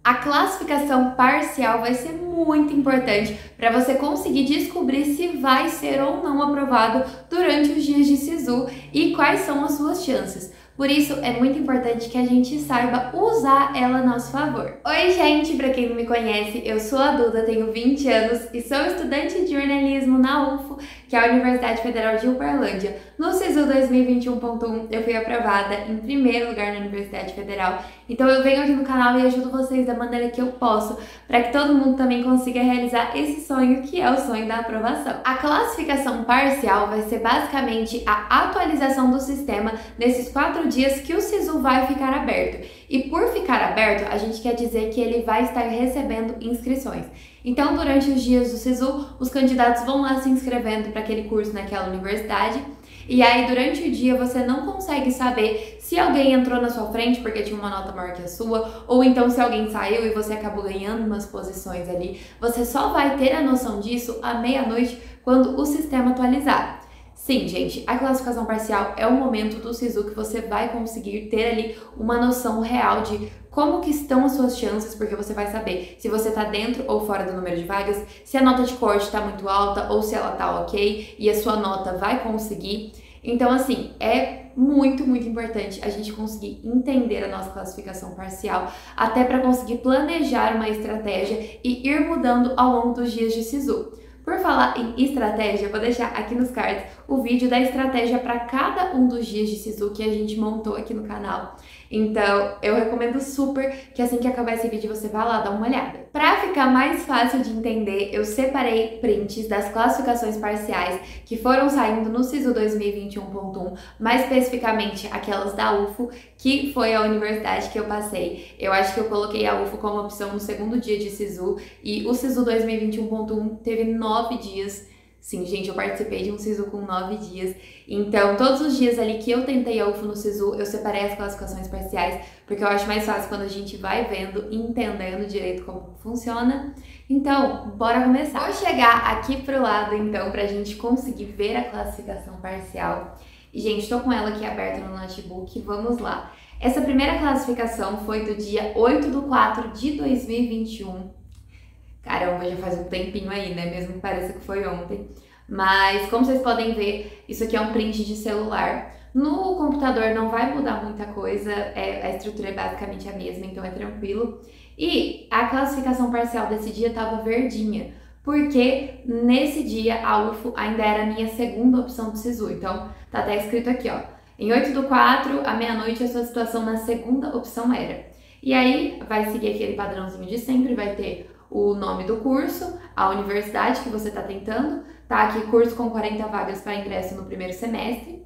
A classificação parcial vai ser muito importante para você conseguir descobrir se vai ser ou não aprovado durante os dias de SISU e quais são as suas chances. Por isso, é muito importante que a gente saiba usar ela a nosso favor. Oi, gente! Para quem não me conhece, eu sou a Duda, tenho 20 anos e sou estudante de jornalismo na UFO, que é a Universidade Federal de Uberlândia. No SISU 2021.1, eu fui aprovada em primeiro lugar na Universidade Federal. Então eu venho aqui no canal e ajudo vocês da maneira que eu posso, para que todo mundo também consiga realizar esse sonho, que é o sonho da aprovação. A classificação parcial vai ser basicamente a atualização do sistema nesses 4 dias que o SISU vai ficar aberto. E por ficar aberto, a gente quer dizer que ele vai estar recebendo inscrições. Então, durante os dias do SISU, os candidatos vão lá se inscrevendo para aquele curso naquela universidade. E aí, durante o dia, você não consegue saber se alguém entrou na sua frente porque tinha uma nota maior que a sua, ou então se alguém saiu e você acabou ganhando umas posições ali. Você só vai ter a noção disso à meia-noite, quando o sistema atualizar. Sim, gente, a classificação parcial é o momento do SISU que você vai conseguir ter ali uma noção real de como que estão as suas chances, porque você vai saber se você está dentro ou fora do número de vagas, se a nota de corte está muito alta ou se ela está ok e a sua nota vai conseguir. Então, assim, é muito importante a gente conseguir entender a nossa classificação parcial, até para conseguir planejar uma estratégia e ir mudando ao longo dos dias de SISU. Por falar em estratégia, eu vou deixar aqui nos cards o vídeo da estratégia para cada um dos dias de SISU que a gente montou aqui no canal. Então, eu recomendo super que assim que acabar esse vídeo você vá lá dar uma olhada. Para ficar mais fácil de entender, eu separei prints das classificações parciais que foram saindo no SISU 2021.1, mais especificamente aquelas da UFO, que foi a universidade que eu passei. Eu acho que eu coloquei a UFO como opção no segundo dia de SISU e o SISU 2021.1 teve 9 dias. Sim, gente, eu participei de um SISU com 9 dias. Então, todos os dias ali que eu tentei a UFO no SISU, eu separei as classificações parciais, porque eu acho mais fácil quando a gente vai vendo e entendendo direito como funciona. Então, bora começar. Vou chegar aqui pro lado, então, pra gente conseguir ver a classificação parcial. E, gente, tô com ela aqui aberta no notebook, vamos lá. Essa primeira classificação foi do dia 8/4 de 2021. Caramba, já faz um tempinho aí, né? Mesmo que pareça que foi ontem. Mas, como vocês podem ver, isso aqui é um print de celular. No computador não vai mudar muita coisa, a estrutura é basicamente a mesma, então é tranquilo. E a classificação parcial desse dia estava verdinha, porque nesse dia a UFO ainda era a minha segunda opção do SISU. Então, tá até escrito aqui, ó. Em 8/4, à meia-noite, a sua situação na segunda opção era. E aí, vai seguir aquele padrãozinho de sempre, vai ter o nome do curso, a universidade que você está tentando, tá aqui curso com 40 vagas para ingresso no primeiro semestre.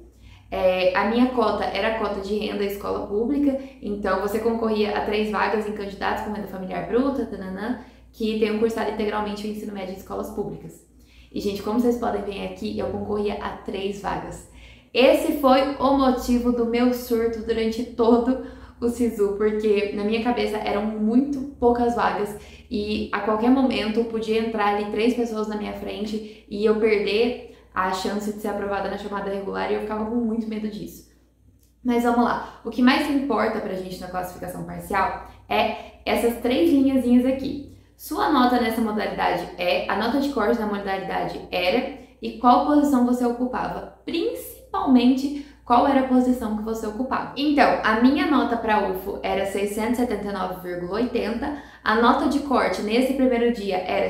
A minha cota era a cota de renda escola pública, então você concorria a 3 vagas em candidatos com renda familiar bruta, tananã, que tenham cursado integralmente o ensino médio em escolas públicas. E, gente, como vocês podem ver aqui, eu concorria a 3 vagas. Esse foi o motivo do meu surto durante todo o SISU, porque na minha cabeça eram muito poucas vagas e a qualquer momento podia entrar ali 3 pessoas na minha frente e eu perder a chance de ser aprovada na chamada regular e eu ficava com muito medo disso. Mas vamos lá, o que mais importa pra gente na classificação parcial é essas 3 linhazinhas aqui. Sua nota nessa modalidade a nota de corte na modalidade era e qual posição você ocupava, principalmente qual era a posição que você ocupava. Então, a minha nota para UFO era 679,80, a nota de corte nesse primeiro dia era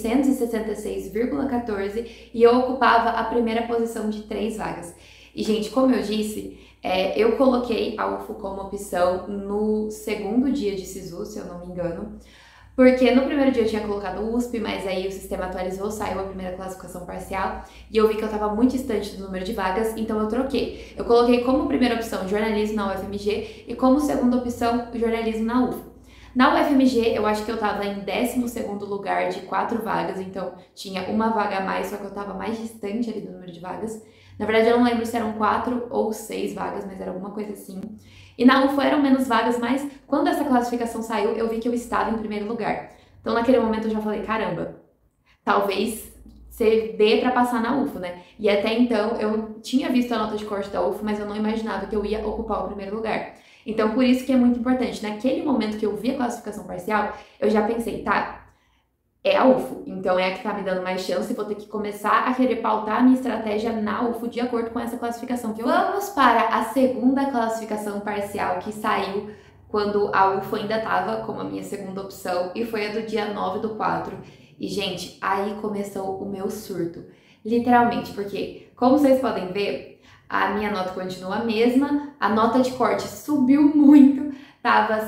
666,14 e eu ocupava a primeira posição de 3 vagas. E, gente, como eu disse, eu coloquei a UFO como opção no segundo dia de SISU, se eu não me engano, porque no primeiro dia eu tinha colocado o USP, mas aí o sistema atualizou, saiu a primeira classificação parcial e eu vi que eu estava muito distante do número de vagas, então eu troquei. Eu coloquei como primeira opção jornalismo na UFMG e como segunda opção jornalismo na UFO. Na UFMG eu acho que eu estava em 12º lugar de 4 vagas, então tinha uma vaga a mais, só que eu estava mais distante ali do número de vagas. Na verdade eu não lembro se eram 4 ou 6 vagas, mas era alguma coisa assim. E na UFO eram menos vagas, mas quando essa classificação saiu, eu vi que eu estava em primeiro lugar. Então, naquele momento, eu já falei, caramba, talvez você dê pra passar na UFO, né? E até então, eu tinha visto a nota de corte da UFO, mas eu não imaginava que eu ia ocupar o primeiro lugar. Então, por isso que é muito importante. Naquele momento que eu vi a classificação parcial, eu já pensei, tá, é a UFO, então é a que tá me dando mais chance, vou ter que começar a querer pautar a minha estratégia na UFO de acordo com essa classificação que eu... Vamos para a segunda classificação parcial que saiu quando a UFO ainda tava como a minha segunda opção, e foi a do dia 9/4. E, gente, aí começou o meu surto, literalmente, porque, como vocês podem ver, a minha nota continua a mesma, a nota de corte subiu muito, tava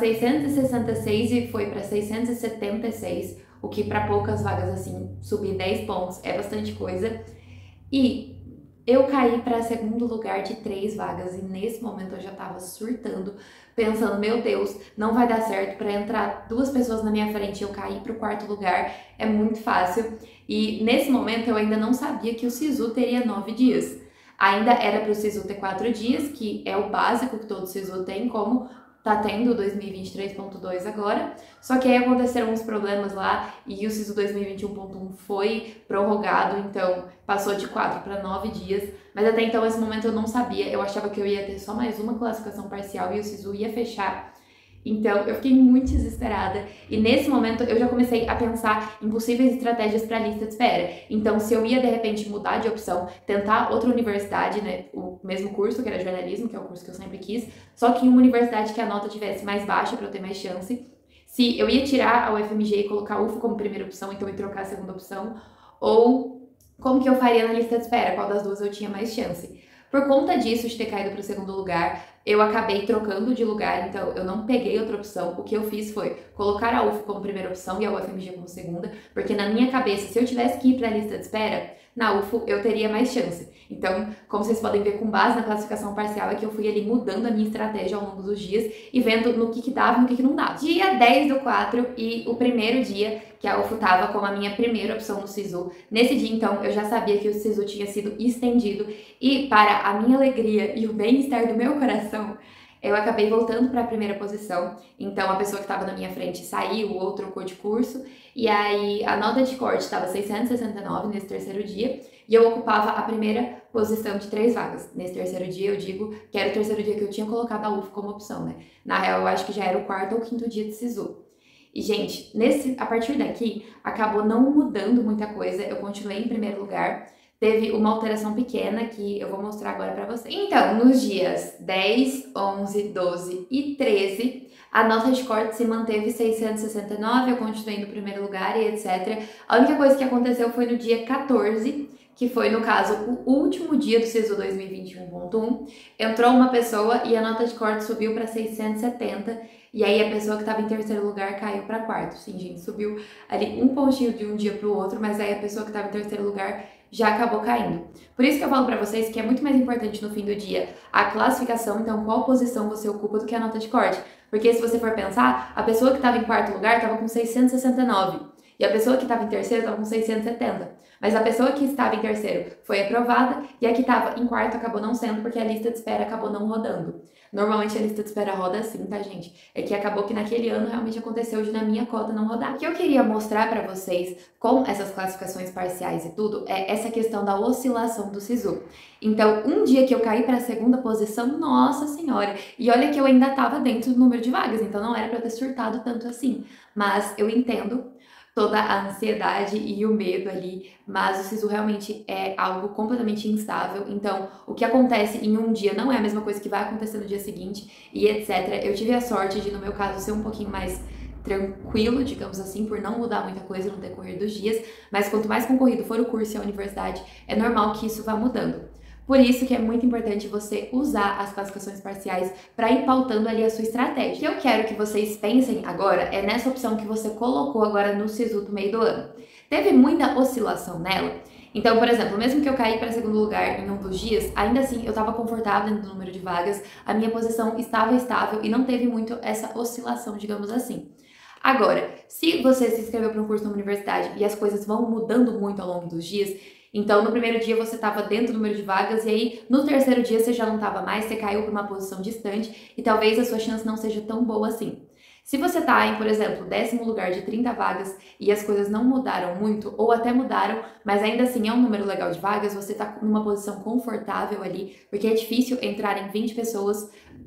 666 e foi para 676, o que para poucas vagas assim, subir 10 pontos é bastante coisa. E eu caí para segundo lugar de 3 vagas e nesse momento eu já tava surtando, pensando, meu Deus, não vai dar certo para entrar 2 pessoas na minha frente e eu cair para o 4º lugar, é muito fácil. E nesse momento eu ainda não sabia que o SISU teria 9 dias. Ainda era para o SISU ter 4 dias, que é o básico que todo SISU tem, como tá tendo o 2023.2 agora, só que aí aconteceram uns problemas lá e o SISU 2021.1 foi prorrogado, então passou de 4 para 9 dias, mas até então esse momento eu não sabia, eu achava que eu ia ter só mais uma classificação parcial e o SISU ia fechar. Então, eu fiquei muito desesperada e nesse momento eu já comecei a pensar em possíveis estratégias para a lista de espera. Então, se eu ia de repente mudar de opção, tentar outra universidade, né, o mesmo curso, que era jornalismo, que é o curso que eu sempre quis, só que em uma universidade que a nota tivesse mais baixa para eu ter mais chance. Se eu ia tirar a UFMG e colocar a UFO como primeira opção, então eu ia trocar a segunda opção, ou como que eu faria na lista de espera, qual das duas eu tinha mais chance. Por conta disso, de ter caído para o segundo lugar, eu acabei trocando de lugar, então eu não peguei outra opção. O que eu fiz foi colocar a UFO como primeira opção e a UFMG como segunda, porque na minha cabeça, se eu tivesse que ir para a lista de espera, na UFO eu teria mais chance. Então, como vocês podem ver, com base na classificação parcial, é que eu fui ali mudando a minha estratégia ao longo dos dias e vendo no que dava e no que não dava. Dia 10/4 e o primeiro dia que a UFO tava como a minha primeira opção no SISU. Nesse dia, então, eu já sabia que o SISU tinha sido estendido e, para a minha alegria e o bem-estar do meu coração, eu acabei voltando para a primeira posição. Então, a pessoa que estava na minha frente saiu ou trocou de curso. E aí, a nota de corte estava 669 nesse terceiro dia. E eu ocupava a primeira posição de 3 vagas. Nesse terceiro dia, eu digo que era o terceiro dia que eu tinha colocado a UFO como opção, né? Na real, eu acho que já era o 4º ou 5º dia de SISU. E, gente, a partir daqui, acabou não mudando muita coisa. Eu continuei em primeiro lugar. Teve uma alteração pequena que eu vou mostrar agora pra vocês. Então, nos dias 10, 11, 12 e 13, a nota de corte se manteve 669, eu continuei no primeiro lugar e etc. A única coisa que aconteceu foi no dia 14, que foi, no caso, o último dia do SISU 2021.1, entrou uma pessoa e a nota de corte subiu para 670, e aí a pessoa que estava em terceiro lugar caiu para 4º. Sim, gente, subiu ali um pontinho de um dia para o outro, mas aí a pessoa que estava em terceiro lugar já acabou caindo. Por isso que eu falo pra vocês que é muito mais importante no fim do dia a classificação, então qual posição você ocupa, do que a nota de corte. Porque se você for pensar, a pessoa que estava em 4º lugar estava com 669 e a pessoa que estava em terceiro estava com 670. Mas a pessoa que estava em terceiro foi aprovada e a que estava em 4º acabou não sendo, porque a lista de espera acabou não rodando. Normalmente a lista de espera roda assim, tá, gente? É que acabou que naquele ano realmente aconteceu de na minha cota não rodar. O que eu queria mostrar pra vocês com essas classificações parciais e tudo é essa questão da oscilação do SISU. Então, um dia que eu caí para a segunda posição, nossa senhora, e olha que eu ainda tava dentro do número de vagas, então não era pra eu ter surtado tanto assim. Mas eu entendo toda a ansiedade e o medo ali, mas o SISU realmente é algo completamente instável, então o que acontece em um dia não é a mesma coisa que vai acontecer no dia seguinte e etc. Eu tive a sorte de, no meu caso, ser um pouquinho mais tranquilo, digamos assim, por não mudar muita coisa no decorrer dos dias, mas quanto mais concorrido for o curso e a universidade, é normal que isso vá mudando. Por isso que é muito importante você usar as classificações parciais para ir pautando ali a sua estratégia. O que eu quero que vocês pensem agora é nessa opção que você colocou agora no SISU do meio do ano. Teve muita oscilação nela? Então, por exemplo, mesmo que eu caí para segundo lugar em um dos dias, ainda assim eu estava confortável dentro do número de vagas, a minha posição estava estável e não teve muito essa oscilação, digamos assim. Agora, se você se inscreveu para um curso na universidade e as coisas vão mudando muito ao longo dos dias, então no primeiro dia você estava dentro do número de vagas e aí no terceiro dia você já não estava mais, você caiu para uma posição distante e talvez a sua chance não seja tão boa assim. Se você está em, por exemplo, 10º lugar de 30 vagas e as coisas não mudaram muito, ou até mudaram, mas ainda assim é um número legal de vagas, você está numa posição confortável ali, porque é difícil entrar em 20 pessoas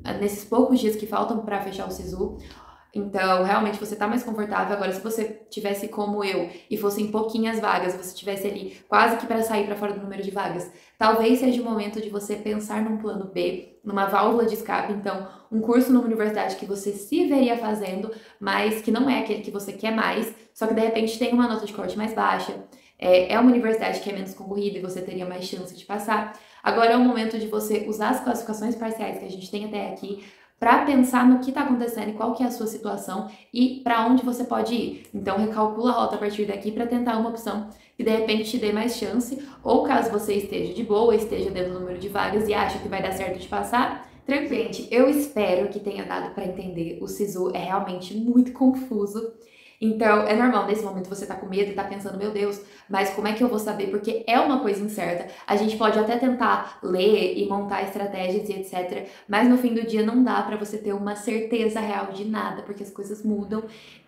nesses poucos dias que faltam para fechar o SISU. Então, realmente você tá mais confortável. Agora, se você tivesse como eu e fossem pouquinhas vagas, você tivesse ali quase que para sair para fora do número de vagas, talvez seja o momento de você pensar num plano B, numa válvula de escape. Então, um curso numa universidade que você se veria fazendo, mas que não é aquele que você quer mais, só que de repente tem uma nota de corte mais baixa. É uma universidade que é menos concorrida e você teria mais chance de passar. Agora é o momento de você usar as classificações parciais que a gente tem até aqui para pensar no que está acontecendo e qual que é a sua situação e para onde você pode ir. Então, recalcula a rota a partir daqui para tentar uma opção que de repente te dê mais chance, ou caso você esteja de boa, esteja dentro do número de vagas e acha que vai dar certo de passar, tranquilo. Gente, eu espero que tenha dado para entender. O SISU é realmente muito confuso. Então, é normal nesse momento você tá com medo e tá pensando, meu Deus, mas como é que eu vou saber? Porque é uma coisa incerta. A gente pode até tentar ler e montar estratégias e etc, mas no fim do dia não dá pra você ter uma certeza real de nada, porque as coisas mudam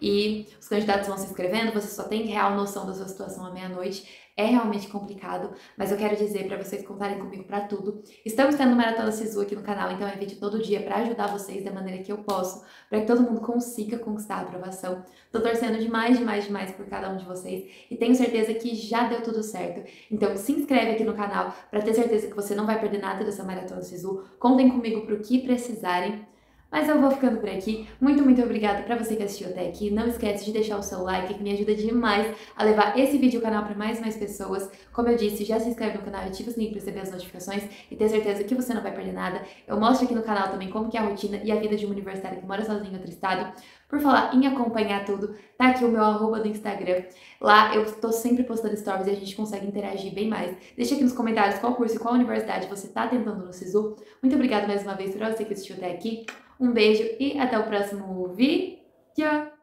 e os candidatos vão se inscrevendo, você só tem real noção da sua situação à meia-noite. É realmente complicado, mas eu quero dizer pra vocês contarem comigo pra tudo. Estamos tendo Maratona SISU aqui no canal, então é vídeo todo dia pra ajudar vocês da maneira que eu posso, pra que todo mundo consiga conquistar a aprovação. Tô torcendo demais por cada um de vocês e tenho certeza que já deu tudo certo. Então se inscreve aqui no canal pra ter certeza que você não vai perder nada dessa Maratona SISU. Contem comigo pro que precisarem. Mas eu vou ficando por aqui. Muito obrigada pra você que assistiu até aqui. Não esquece de deixar o seu like, que me ajuda demais a levar esse vídeo ao canal para mais pessoas. Como eu disse, já se inscreve no canal e ativa o sininho para receber as notificações e ter certeza que você não vai perder nada. Eu mostro aqui no canal também como que é a rotina e a vida de uma universitária que mora sozinha em outro estado. Por falar em acompanhar tudo, tá aqui o meu @ do Instagram. Lá eu tô sempre postando stories e a gente consegue interagir bem mais. Deixa aqui nos comentários qual curso e qual universidade você tá tentando no SISU. Muito obrigada mais uma vez por você que assistiu até aqui. Um beijo e até o próximo vídeo.